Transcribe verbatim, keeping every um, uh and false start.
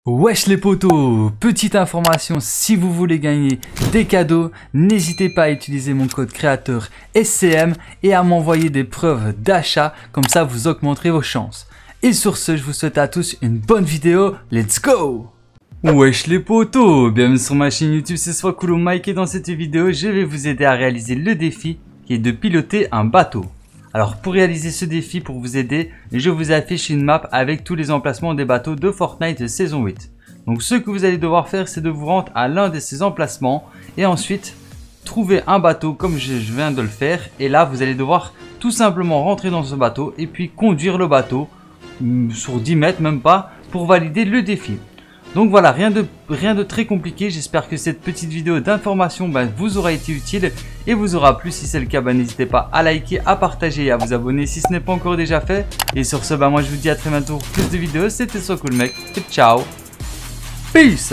Wesh les potos, petite information, si vous voulez gagner des cadeaux, n'hésitez pas à utiliser mon code créateur S C M et à m'envoyer des preuves d'achat, comme ça vous augmenterez vos chances. Et sur ce, je vous souhaite à tous une bonne vidéo, let's go! Wesh les potos, bienvenue sur ma chaîne YouTube, c'est Swacoolo Mike et dans cette vidéo, je vais vous aider à réaliser le défi qui est de piloter un bateau. Alors pour réaliser ce défi, pour vous aider, je vous affiche une map avec tous les emplacements des bateaux de Fortnite saison huit. Donc ce que vous allez devoir faire, c'est de vous rendre à l'un de ces emplacements et ensuite trouver un bateau comme je viens de le faire. Et là vous allez devoir tout simplement rentrer dans ce bateau et puis conduire le bateau sur dix mètres, même pas, pour valider le défi. Donc voilà, rien de, rien de très compliqué. J'espère que cette petite vidéo d'information ben, vous aura été utile et vous aura plu. Si c'est le cas, ben, n'hésitez pas à liker, à partager et à vous abonner si ce n'est pas encore déjà fait. Et sur ce, ben, moi je vous dis à très bientôt pour plus de vidéos. C'était Swacoolo Mike et ciao. Peace.